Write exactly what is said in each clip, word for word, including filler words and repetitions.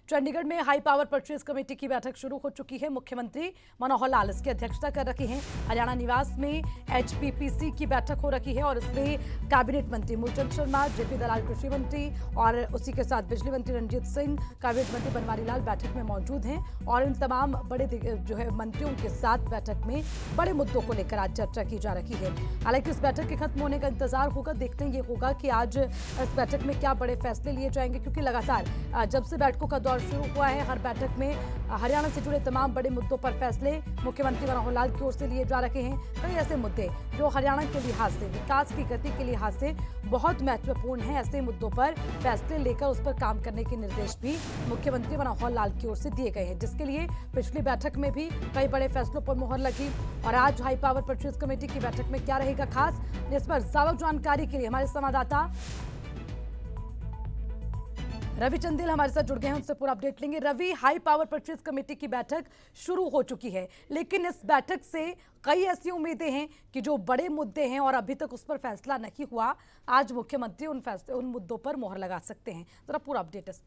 चंडीगढ़ में high power purchase committee की बैठक शुरू हो चुकी है। मुख्यमंत्री मनोहर लाल इसकी अध्यक्षता कर रही हैं। हरियाणा निवास में एचपीपीसी की बैठक हो रही है और इसमें कैबिनेट मंत्री मूलचंद शर्मा, जेपी दलाल कृषि मंत्री और उसी के साथ बिजली मंत्री रणजीत सिंह, कैबिनेट मंत्री बनवारी लाल बैठक में मौजूद हैं और इन तमाम बड़े जो है मंत्रियों के साथ बैठक में बड़े मुद्दों को लेकर आज चर्चा की जा रही है। हालांकि इस बैठक के खत्म होने का इंतजार होगा, देखते हैं ये होगा कि आज इस बैठक में क्या बड़े फैसले लिए जाएंगे, क्योंकि लगातार जब से बैठकों का दौर शुरू हुआ है हर बैठक में हरियाणा से जुड़े तमाम बड़े मुद्दों पर फैसले मुख्यमंत्री मनोहर लाल की ओर से लिए जा रहे हैं। कई ऐसे मुद्दे जो हरियाणा के लिहाज से, विकास की गति के लिहाज से बहुत महत्वपूर्ण हैं, ऐसे मुद्दों पर फैसले लेकर उस पर काम करने के निर्देश भी मुख्यमंत्री मनोहर लाल की ओर से दिए गए हैं, जिसके लिए पिछली बैठक में भी कई बड़े फैसलों पर मुहर लगी। और आज हाई पावर परचेज कमेटी की बैठक में क्या रहेगा खास, इस पर ज्यादा जानकारी के लिए हमारे संवाददाता रवि चंदेल हमारे साथ जुड़ गए हैं, उनसे पूरा अपडेट लेंगे। Ravi, high power purchase committee की बैठक शुरू हो चुकी है, लेकिन इस बैठक से कई ऐसी उम्मीदें हैं कि जो बड़े मुद्दे हैं और अभी तक उस पर फैसला नहीं हुआ, आज मुख्यमंत्री उन फैसले उन मुद्दों पर मुहर लगा सकते हैं। जरा पूरा अपडेट इस पर।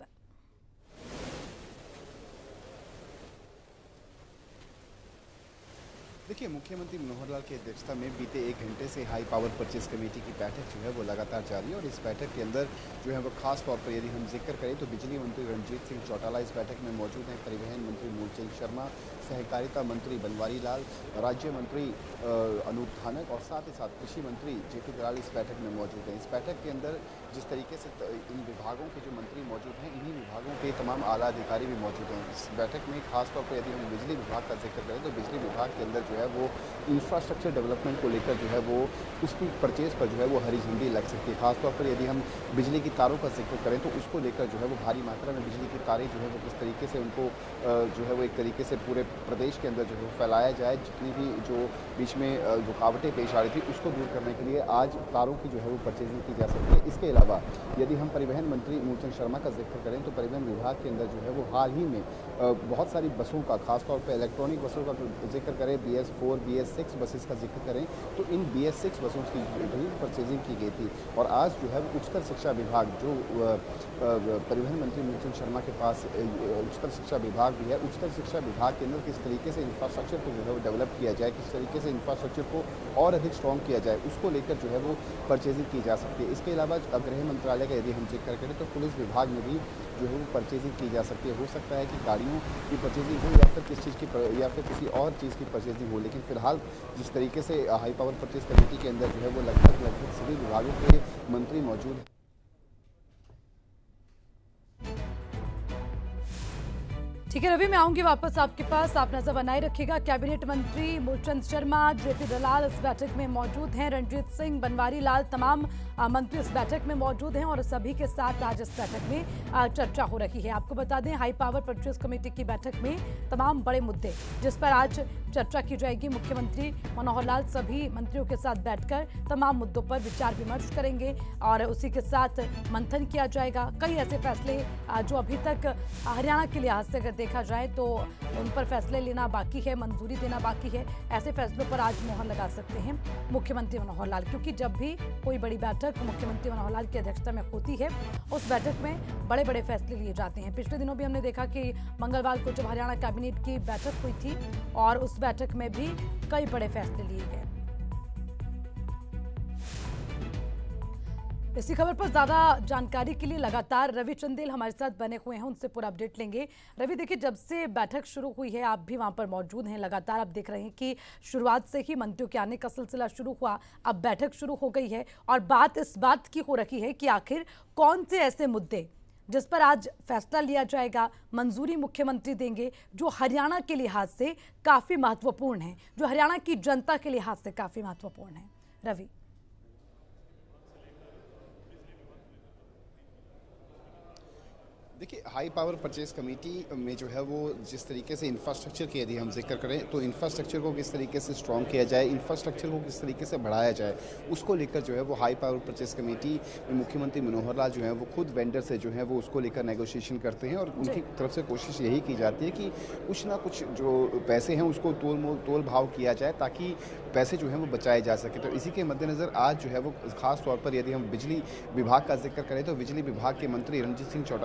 देखिए, मुख्यमंत्री मनोहर लाल की अध्यक्षता में बीते एक घंटे से हाई पावर परचेज कमेटी की बैठक जो है वो लगातार जारी है और इस बैठक के अंदर जो है वो खास तौर पर यदि हम जिक्र करें तो बिजली मंत्री रणजीत सिंह चौटाला इस बैठक में मौजूद हैं, परिवहन मंत्री मूलचंद शर्मा, सहकारिता मंत्री बनवारी लाल, राज्य मंत्री अनूप धानक और साथ ही साथ कृषि मंत्री जेपी दलाल इस बैठक में मौजूद हैं। इस बैठक के अंदर जिस तरीके से इन विभागों के जो मंत्री मौजूद हैं, इन्हीं विभागों के तमाम आला अधिकारी भी मौजूद हैं। इस बैठक में खासतौर पर यदि हम बिजली विभाग का जिक्र करें तो बिजली विभाग के अंदर जो है वो इंफ्रास्ट्रक्चर डेवलपमेंट को लेकर जो है वो उसकी परचेज पर जो है वो हरी झंडी लग सकती है। खासतौर पर यदि हम बिजली की तारों का जिक्र करें तो उसको लेकर जो है वो भारी मात्रा में बिजली की तारें जो है वो किस तरीके से उनको जो है वो एक तरीके से पूरे प्रदेश के अंदर जो है वो फैलाया जाए, जितनी भी जो बीच में रुकावटें पेश आ रही थी उसको दूर करने के लिए आज तारों की जो है वो परचेजिंग की जा सकती है। इसके अलावा यदि हम परिवहन मंत्री मूलचंद शर्मा का जिक्र करें तो परिवहन विभाग के अंदर जो है वो हाल ही में बहुत सारी बसों का, खासतौर पर इलेक्ट्रॉनिक बसों का जिक्र करें, B S four B S six buses का जिक्र करें तो इन बी एस सिक्स बसों की भी परचेजिंग की गई थी। और आज जो है वो उच्चतर शिक्षा विभाग, जो परिवहन मंत्री मूलचंद शर्मा के पास उच्चतर शिक्षा विभाग भी है, उच्चतर शिक्षा विभाग के अंदर किस तरीके से इंफ्रास्ट्रक्चर को जो है वो डेवलप किया जाए, किस तरीके से इंफ्रास्ट्रक्चर को और अधिक स्ट्रॉन्ग किया जाए, उसको लेकर जो है वो परचेजिंग की जा सकती है। इसके अलावा गृह मंत्रालय का यदि हम जिक्र करें तो पुलिस विभाग में भी जो है वो परचेजिंग की जा सकती है। हो सकता है कि गाड़ियों की परचेजिंग हो या फिर किस चीज़ की या फिर किसी और चीज़ की परचेजिंग हो, लेकिन फिलहाल जिस तरीके से हाई पावर परचेज कमेटी के अंदर जो है वो लगभग लगभग सभी विभागों के मंत्री मौजूद हैं। ठीक है रवि, मैं आऊंगी वापस आपके पास, आप नजर बनाए रखिएगा। कैबिनेट मंत्री मूलचंद शर्मा, जेपी दलाल इस बैठक में मौजूद हैं, रणजीत सिंह, बनवारी लाल, तमाम मंत्री इस बैठक में मौजूद हैं और सभी के साथ आज इस बैठक में चर्चा हो रही है। आपको बता दें, हाई पावर परचेज कमेटी की बैठक में तमाम बड़े मुद्दे जिस पर आज चर्चा की जाएगी, मुख्यमंत्री मनोहर लाल सभी मंत्रियों के साथ बैठकर तमाम मुद्दों पर विचार विमर्श करेंगे और उसी के साथ मंथन किया जाएगा। कई ऐसे फैसले जो अभी तक हरियाणा के लिहाज से अगर देखा जाए तो उन पर फैसले लेना बाकी है, मंजूरी देना बाकी है। ऐसे फैसलों पर आज मोहर लगा सकते हैं मुख्यमंत्री मनोहर लाल, क्योंकि जब भी कोई बड़ी बैठक मुख्यमंत्री मनोहर लाल की अध्यक्षता में होती है उस बैठक में बड़े बड़े फैसले लिए जाते हैं। पिछले दिनों भी हमने देखा कि मंगलवार को जब हरियाणा कैबिनेट की बैठक हुई थी और उस बैठक में भी कई बड़े फैसले लिए गए। इसी खबर पर ज्यादा जानकारी के लिए लगातार रवि चंदेल हमारे साथ बने हुए हैं, उनसे पूरा अपडेट लेंगे। रवि, देखिए, जब से बैठक शुरू हुई है आप भी वहां पर मौजूद हैं, लगातार आप देख रहे हैं कि शुरुआत से ही मंत्रियों के आने का सिलसिला शुरू हुआ, अब बैठक शुरू हो गई है और बात इस बात की हो रही है कि आखिर कौन से ऐसे मुद्दे जिस पर आज फैसला लिया जाएगा, मंजूरी मुख्यमंत्री देंगे, जो हरियाणा के लिहाज से काफी महत्वपूर्ण है, जो हरियाणा की जनता के लिहाज से काफी महत्वपूर्ण है। रवि, देखिए, हाई पावर परचेज कमेटी में जो है वो जिस तरीके से इंफ्रास्ट्रक्चर की यदि हम जिक्र करें तो इंफ्रास्ट्रक्चर को किस तरीके से स्ट्रॉन्ग किया जाए, इंफ्रास्ट्रक्चर को किस तरीके से बढ़ाया जाए, उसको लेकर जो है वो हाई पावर परचेज कमेटी में मुख्यमंत्री मनोहर लाल जो है वो खुद वेंडर से जो है वो उसको लेकर नेगोशिएशन करते हैं और उनकी तरफ से कोशिश यही की जाती है कि कुछ ना कुछ जो पैसे हैं उसको तोल मोल तोल भाव किया जाए ताकि पैसे जो है वो बचाए जा सके। तो इसी के मद्देनज़र आज जो है वो खास तौर पर यदि हम बिजली विभाग का जिक्र करें तो बिजली विभाग के मंत्री रणजीत सिंह चौटाला भी इस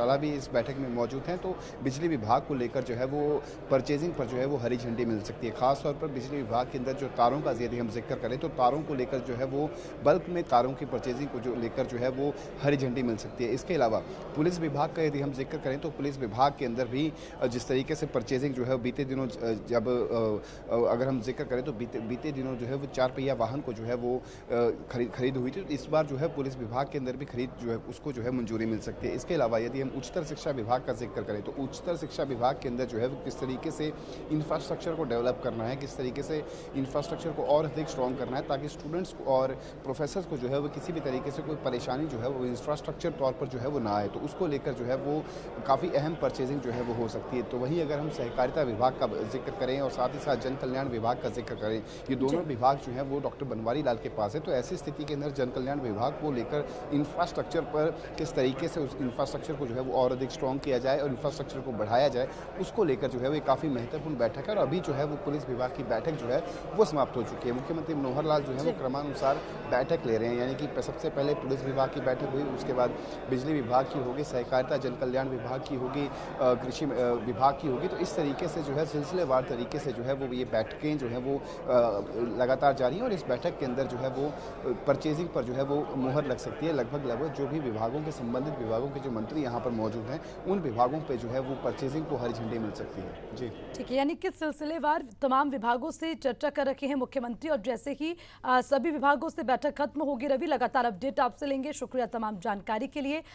इस बैठक में मौजूद हैं, तो बिजली विभाग को लेकर जो है वो परचेजिंग पर जो है वो हरी झंडी मिल सकती है। खासतौर पर बिजली विभाग के अंदर जो तारों का यदि हम जिक्र करें तो तारों को लेकर जो है वो बल्क में तारों की परचेजिंग को जो लेकर जो है वो हरी झंडी मिल सकती है। इसके अलावा पुलिस विभाग का यदि हम जिक्र करें तो पुलिस विभाग के अंदर भी जिस तरीके से परचेजिंग जो है बीते दिनों जब अगर हम जिक्र करें तो बीते बीते दिनों जो है वो चार पहिया वाहन को जो है वो खरीद खरीद हुई थी, तो इस बार जो है पुलिस विभाग के अंदर भी खरीद जो है उसको जो है मंजूरी मिल सकती है। इसके अलावा यदि हम उच्चतर शिक्षा विभाग का जिक्र करें तो उच्चतर शिक्षा विभाग के अंदर जो है वो किस तरीके से इंफ्रास्ट्रक्चर को डेवलप करना है, किस तरीके से इंफ्रास्ट्रक्चर को और अधिक स्ट्रॉन्ग करना है ताकि स्टूडेंट्स और प्रोफेसर्स को जो है वो किसी भी तरीके से कोई परेशानी जो है वो इंफ्रास्ट्रक्चर तौर पर जो है वो ना आए, तो उसको लेकर जो है वो काफ़ी अहम परचेजिंग जो है वो हो सकती है। तो वहीं अगर हम सहकारिता विभाग का जिक्र करें और साथ ही साथ जन कल्याण विभाग का जिक्र करें, ये दोनों विभाग जो है वो डॉक्टर बनवारी लाल के पास है, तो ऐसी स्थिति के अंदर जन कल्याण विभाग को लेकर इंफ्रास्ट्रक्चर पर किस तरीके से उस इंफ्रास्ट्रक्चर को जो है वो और अधिक स्ट्रॉन्ग किया जाए और इंफ्रास्ट्रक्चर को बढ़ाया जाए, उसको लेकर जो है वो काफ़ी महत्वपूर्ण बैठक है। और अभी जो है वो पुलिस विभाग की बैठक जो है वो समाप्त हो चुकी है। मुख्यमंत्री मनोहर लाल जो है वो क्रमानुसार बैठक ले रहे हैं, यानी कि सबसे पहले पुलिस विभाग की बैठक हुई, उसके बाद बिजली विभाग की होगी, सहकारिता जन कल्याण विभाग की होगी, कृषि विभाग की होगी। तो इस तरीके से जो है सिलसिलेवार तरीके से जो है वो ये बैठकें जो है वो लगातार जारी है और इस बैठक के अंदर जो है वो परचेजिंग पर जो है वो मुहर लग सकती है। लगभग लगभग जो भी विभागों के संबंधित विभागों के जो मंत्री यहाँ पर मौजूद हैं उन विभागों पे जो है वो परचेजिंग को हरी झंडी मिल सकती है। जी ठीक है, यानी कि सिलसिलेवार तमाम विभागों से चर्चा कर रखे हैं मुख्यमंत्री और जैसे ही आ, सभी विभागों से बैठक खत्म होगी रवि लगातार अपडेट आपसे लेंगे। शुक्रिया तमाम जानकारी के लिए।